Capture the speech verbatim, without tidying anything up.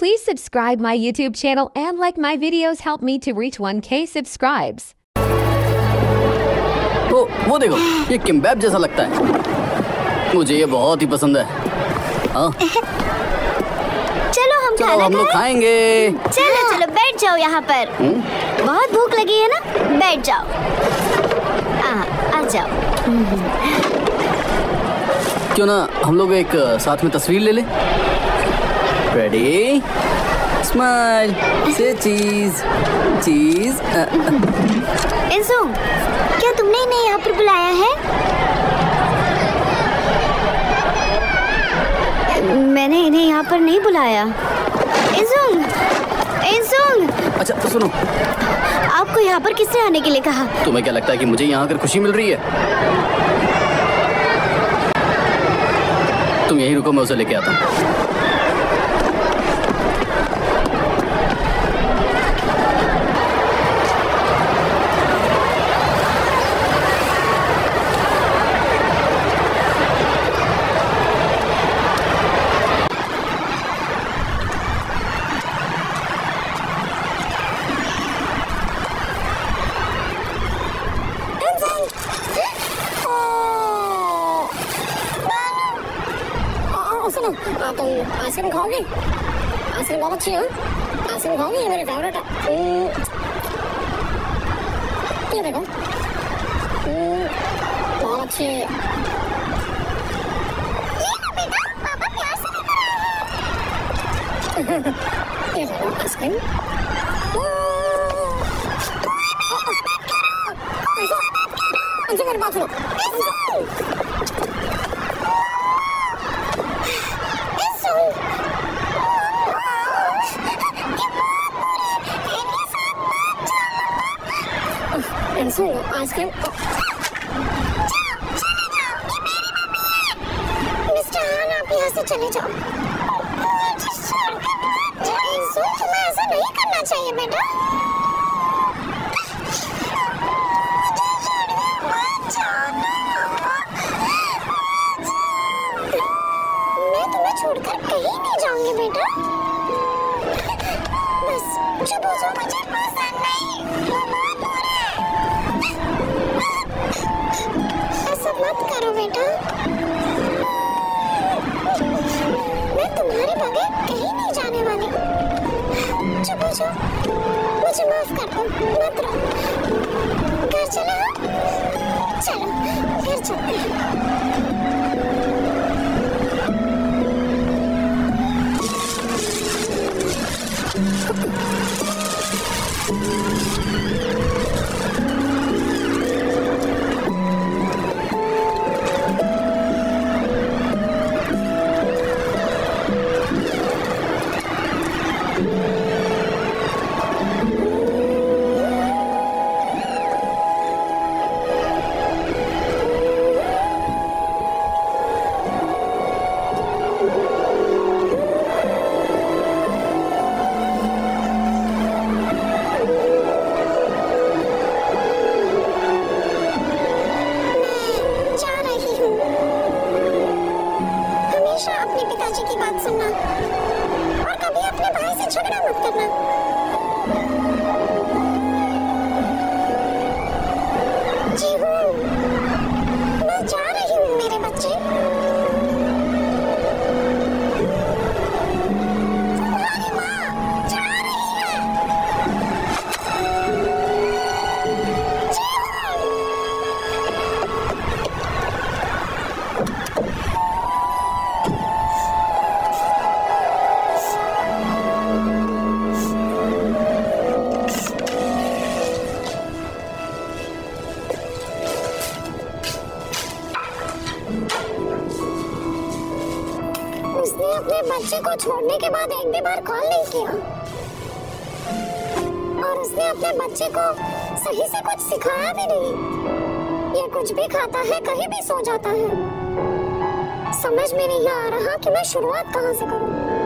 Please subscribe my YouTube channel and like my videos help me to reach one K subscribes. ओ, वो देखो, ये किम्बैब जैसा लगता है। मुझे ये बहुत ही पसंद है। हाँ? चलो हम चलो खाना हम लोग खाएं। खाएंगे। चलो चलो बैठ जाओ यहाँ पर। हुँ? बहुत भूख लगी है ना, बैठ जाओ। आ, आ जाओ। क्यों ना हम लोग एक साथ में तस्वीर ले लें? रेडी? स्माइल, से चीज, चीज। इंसू, क्या तुमने इन्हें यहाँ पर बुलाया है? मैंने इन्हें यहाँ पर नहीं बुलाया। इंसू, इंसू। अच्छा तो सुनो, आपको यहाँ पर किसने आने के लिए कहा? तुम्हें क्या लगता है कि मुझे यहाँ आकर खुशी मिल रही है? तुम यहीं रुको, मैं उसे लेके आता हूँ। तुम आइसक्रीम खाओगी? आइसक्रीम बहुत अच्छी है। आइसक्रीम खाओगी? ये मेरी फेवरेट है। ये देखो, बहुत अच्छी है। पापा प्यार से लेकर आए हैं। ये देखो आइसक्रीम। अंजू मेरी बात सुनो। आइसक्रीम मिस्टर हान, आप यहाँ से चले जाओ। इंसू, तुम्हें ऐसा नहीं करना चाहिए बेटा। मैं तुम्हें छोड़कर कहीं नहीं जाऊंगी बेटा। बस चुप हो जाओ, मुझे पसंद नहीं। ऐसा मत करो बेटा। मैं तुम्हारे बगैर कहीं नहीं जाने वाली। चुप हो जाओ, मुझे माफ कर दो, मत रो। घर चले हो? चलो घर चलते हैं। अपने बच्चे को छोड़ने के बाद एक भी बार कॉल नहीं किया, और उसने अपने बच्चे को सही से कुछ सिखाया भी नहीं। ये कुछ भी खाता है, कहीं भी सो जाता है। समझ में नहीं आ रहा कि मैं शुरुआत कहाँ से करूं।